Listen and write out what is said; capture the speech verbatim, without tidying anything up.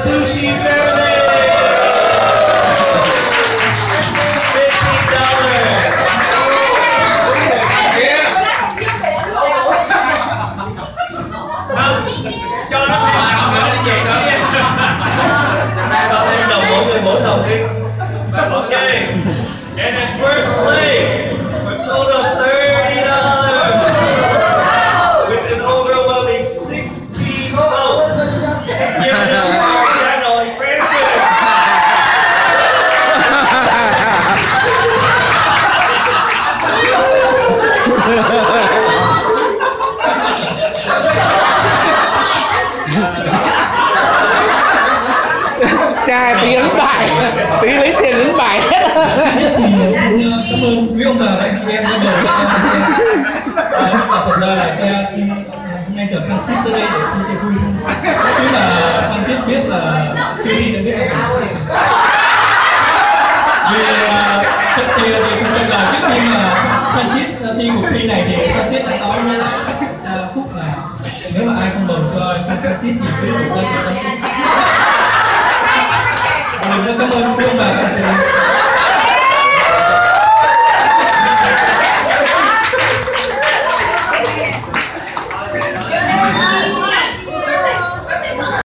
Sushi Fairley. fifteen dollars. Cho nó thêm nào nữa đi về đó. Cho thêm đồng mỗi người mỗi đồng đi. Okay. And in first place, a total of thirty dollars. With an overwhelming sixteen votes. Let's give it up for Daniel and Francis. Trai tí đánh bài, tí lấy tiền đánh bài hết. Trước nhất thì xin cảm ơn quý ông bà và anh chị em đã mời và thật ra là cha thì hôm nay tưởng Francis tới đây để chơi chơi vui thôi, chứ là Francis biết là chưa đi đã biết là vì thật thì thì thật sự là trước khi mà Francis thi cuộc thi này thì Francis đã nói với lại cha Phúc là nếu mà ai không bầu cho cha Francis thì cứ một like cho Francis. Mình rất cảm ơn quý ông bà và anh chị em.